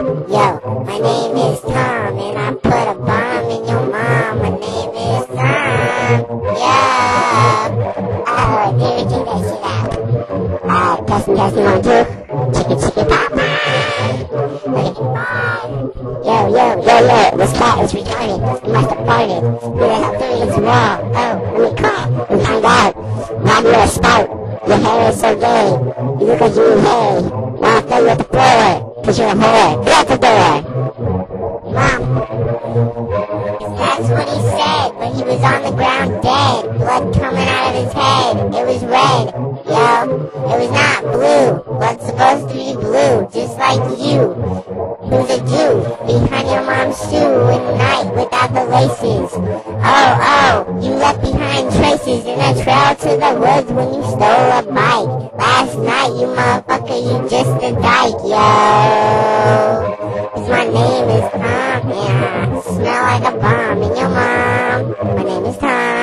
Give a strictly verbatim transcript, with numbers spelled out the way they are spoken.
Yo, my name is Tom, and I put a bomb in your mom. My name is Tom. Yeah. Oh, dude, check that shit out. Uh, testing, testing on two. Chicken, chicken, pop, Yo, yo, yo, yo, this cat is retarded. He must have farted. Who the hell doing this wrong? Oh, let me call and find out. Now you're a spout. Your hair is so gay. You look like you need hay. Now I'll throw you at the floor, cause you're a whore. Get out the door! Mom. That's what he said when he was on the ground dead. Blood coming out of his head. It was red. Yo, it was not blue. Blood's supposed to be blue, just like you. Who's a Jew? Behind your mom's shoe in the night without the laces. Oh, oh, you left behind traces in a trail to the woods when you stole a bike. Last night, you motherfucker, you just a dyke, yo. 'Cause my name is Tom, yeah. Smell like a bomb in your mom. My name is Tom.